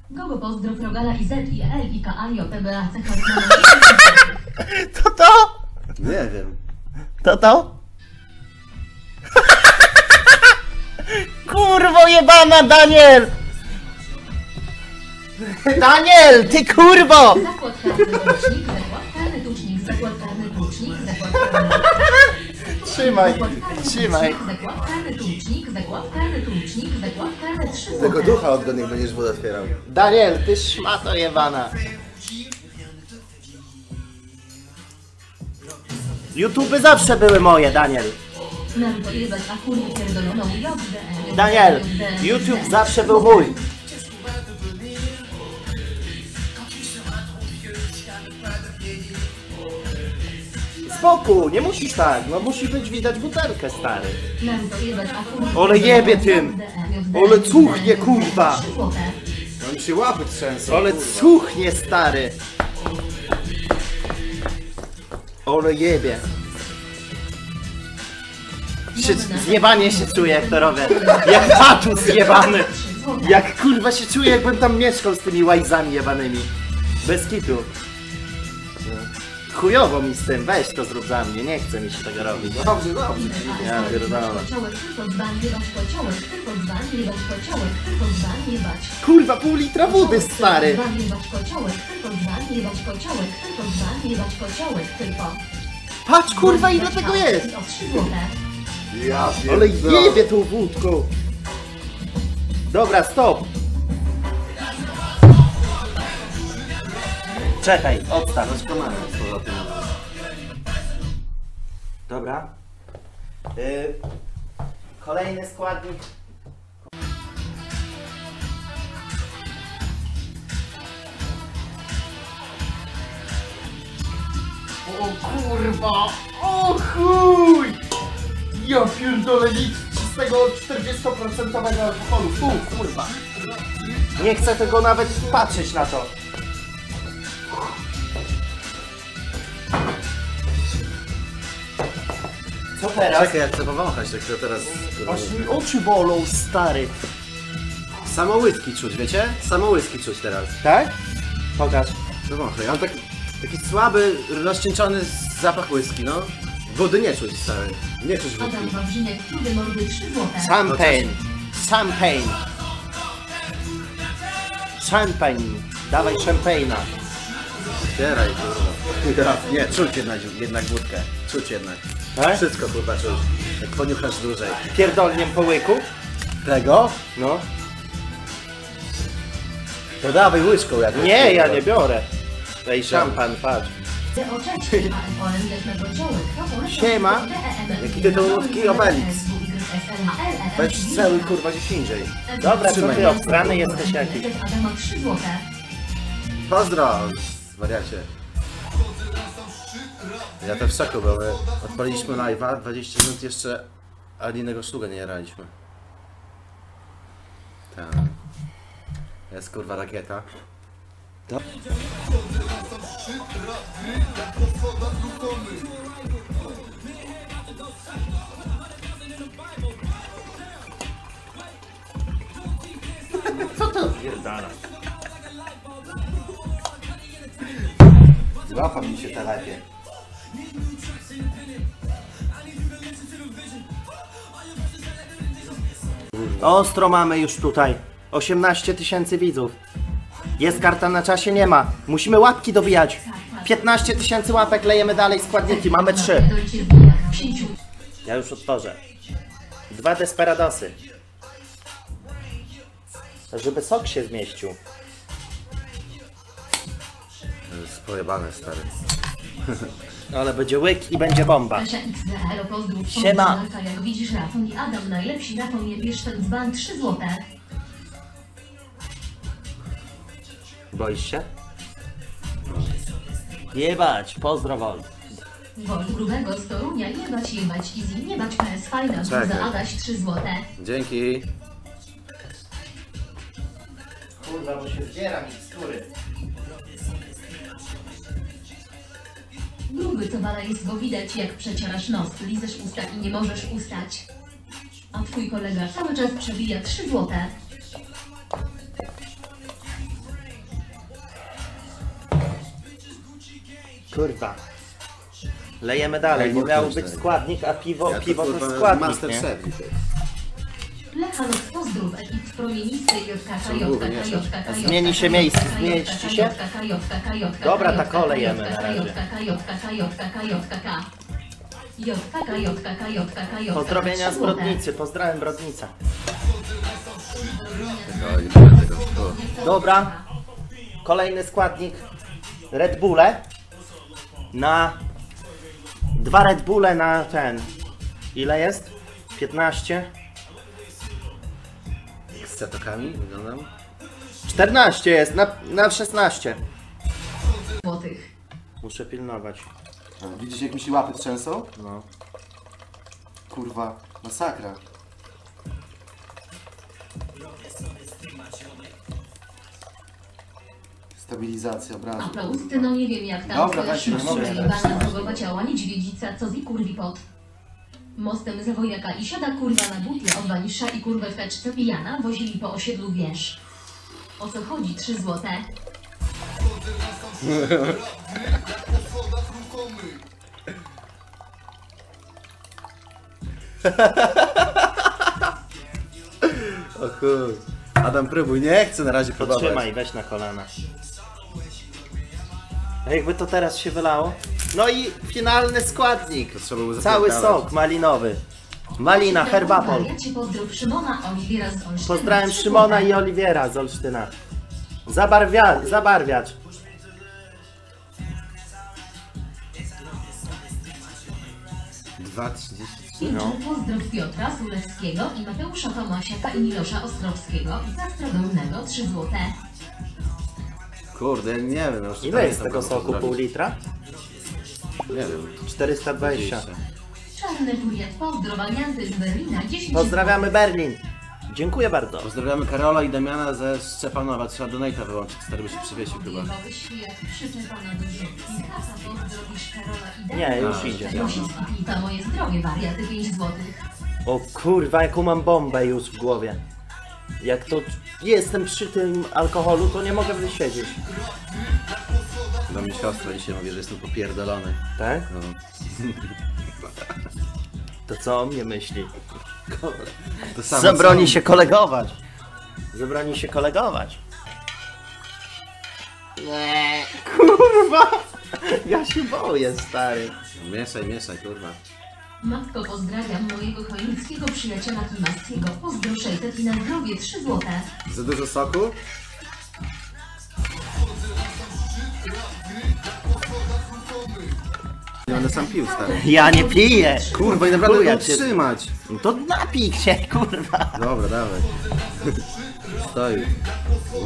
Gogo pozdrow Rogala i Z i L i K A J P B A C H. To? Nie wiem. To? Kurwo jebana, Daniel! Daniel, ty kurwo! Zakład karny tucznik, zakład karny tucznik, zakład karny tucznik, zakład karny Trzymaj, trzymaj. zakład karny tucznik, zakład karny tucznik, zakład karny 3 Tego złote. ducha odgon, jak będziesz wodę otwierał. Daniel, ty szmato jebana. YouTube zawsze były moje, Daniel. Naruto jebać akurię pierdoloną JDE. Daniel, YouTube zawsze był mój. Spokój, nie musisz tak, no musi być widać butelkę, stary. Naruto jebać akurię Ale jebie tym. Ale cuchnie, kurwa. 3 złote. No mi się łapy trzęsą. Ale kurwa. cuchnie, stary. Ale jebie. Zjebanie się czuję, jak to robię. Jak patus zjebany. 3 złote. Jak kurwa się czuję, jakbym tam mieszkał z tymi łajzami jebanymi. Bez kitu. Chujowo mi z tym, weź to zrób za mnie, nie chce mi się tego robić. Dobrze, dobrze. Ja pierdolę. Kociołek, tylko dzban, jebać kociołek, tylko dzban, jebać kociołek, tylko dzban, jebać. Kurwa, pół litra wody, stary. Dzban, jebać kociołek, tylko dzban, jebać kociołek, tylko dzban, jebać kociołek, tylko. Patrz kurwa, ile tego jest. O 3 złote. Ja Ale pierdolę. jebie tą wódką. Dobra, stop. Czekaj, odstaw. Masz kamerę z powrotem. Dobra. Kolejny składnik. O kurwa! O chuj! Ja pierdolę nic czystego 40% alkoholu. Fu, kurwa. Nie chcę tego nawet patrzeć na to. Co teraz? Czekaj, ja chcę powąchać, tak to teraz... Aż mi oczy bolą, stary. Samo whisky czuć, wiecie? Samo whisky czuć teraz. Tak? Pokaż. No wąchaj, on taki słaby, rozcieńczony zapach whisky, no. Wody nie czuć, stary. Nie czuć Adam wódki. Wawrzyniak, kluby mordy 3 złote. Champagne. Champagne. Champagne. Dawaj szampejna. Otwieraj, kurwa. Nie, czuć jednak wódkę. Czuć jednak. Tak? Wszystko, kurwa, czuć. Jak poniuchasz dłużej. Pierdolniem po łyku? Tego? No. To dawaj łyżką jak. Nie, ja nie biorę. Ej, szampan, patrz. C o cześć, AMOM jak na kociołek. Siema. Jaki tytułówki Obelix. Weź cały, kurwa, gdzieś indziej. Dobra, co Trzymaj. ty obstrany jesteś jakiś. Adama 3 złote. Pozdro, wariacie. Ja to w szoku, bo my odpaliliśmy live'a, 20 minut jeszcze ani innego sztuka nie jaraliśmy. Tak. Jest kurwa rakieta. Co to pierdala? Złapa mi się telepie. Ostro mamy już tutaj. 18 000 widzów. Jest karta na czasie? Nie ma. Musimy łapki dobijać. 15 000 łapek, lejemy dalej składniki. Mamy 3. Ja już otworzę. 2 desperadosy. Żeby sok się zmieścił. To jest pojebane, stary. Ale będzie łyk i będzie bomba. Siema. Jak widzisz, Rafon i Adam najlepsi. Rafon je bierz ten dzban 3 złote. Boisz się? Jebać, pozdro Wol. Wol grubego z Torunia, jebać, easy, jebać PS, fajna, Czekaj. za Adaś 3 złote. Dzięki. Kurwa, bo się zbiera mi skóry. Gruby towara jest, bo widać jak przecierasz nos, lizesz usta i nie możesz ustać. A twój kolega cały czas przebija 3 złote. Kurwa. Lejemy dalej, Ej, bo nie miał wchodź być tak. składnik, a piwo to kurwa, składnik, Master nie? Chef, ty. Lechanów pozdrów ekip promienistej JKK. Zmieni się miejsce, zmienić ci się? Dobra, tak olejemy na razie. Pozdrowienia z Brodnicy, pozdrawiam Brodnica. No, nie będę tego. O. Dobra, kolejny składnik. Red Bulle. Na... 2 Red Bulle na ten... Ile jest? 15? Z zatokami wyglądam. 14 jest, na 16. Złotych. Muszę pilnować. A, widzisz jak mi się łapy trzęsą? No. Kurwa, masakra. Stabilizacja obrazu. Aplauz, ty no nie wiem jak tam Dobra, twoja weź się, nie szmaczka mogę. jebana drogowa ciała niedźwiedzica, co zi kurwi pot. Mostem z wojaka i siada kurwa na butle od wanisza i kurwę w teczce pijana wozili po osiedlu wiesz. O co chodzi 3 złote? O chuj. Adam, próbuj, nie chcę na razie próbować. Podtrzymaj, weź na kolana. A jakby to teraz się wylało? No i finalny składnik. To trzeba było Cały zapierdalać. sok malinowy. Malina, herbapol. Ja cię pozdrów Szymona Oliwiera z Olsztyna. Pozdrawiam 3 Szymona złote. i Oliwiera z Olsztyna. Zabarwiacz. Dwa 30. No. Pozdrow Piotra Sulewskiego i Mateusza Tomasiaka i Milosza Ostrowskiego i Zastrogolnego 3 złote. Kurde, nie wiem. Już nie Ile jest pamiętam, tego kogo soku? Pół pozdrowić. litra? Nie wiem. 420. Czarny Juliet pozdrowienianty z Berlina 10 Pozdrawiamy Berlin. Dziękuję bardzo. Pozdrawiamy Karola i Damiana ze Szczepanowa. Trzeba donate'a wyłączyć, stary by się przywiesił chyba. Odjebałeś się jak przyczepana do ziemi. Kasa pozdrowisz Karola i Nie, już A, idzie. Josiński pita moje zdrowie, wariaty 5 złotych. O kurwa, jaką mam bombę już w głowie. Jak to jestem przy tym alkoholu, to nie mogę wysiedzieć. Do mnie siostra dzisiaj mówi, że jestem popierdolony. Tak? No. To co o mnie myśli? To samo Zabroni co- się kolegować. Zabroni się kolegować. Nie, kurwa. Ja się boję, stary. Mieszaj, mieszaj, kurwa. Matko, pozdrawiam mojego chojnickiego przyjaciela Kimaskiego. Pozdro 600 i na zdrowie 3 złote. Za dużo soku? Nie będę sam pił, stary. Ja nie piję. Kurwa, i naprawdę Chuja mogę cię. trzymać. No to napij się, kurwa. Dobra, dawaj. Stoi.